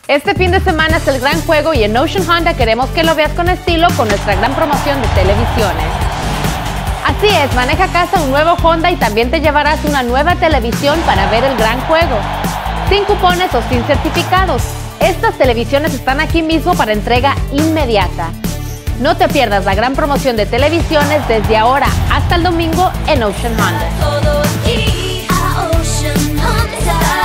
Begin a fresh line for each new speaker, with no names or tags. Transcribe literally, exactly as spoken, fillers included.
Este fin de semana es el gran juego y en Ocean Honda queremos que lo veas con estilo con nuestra gran promoción de televisiones. Así es, maneja a casa un nuevo Honda y también te llevarás una nueva televisión para ver el gran juego. Sin cupones o sin certificados. Estas televisiones están aquí mismo para entrega inmediata. No te pierdas la gran promoción de televisiones desde ahora hasta el domingo en Ocean Honda.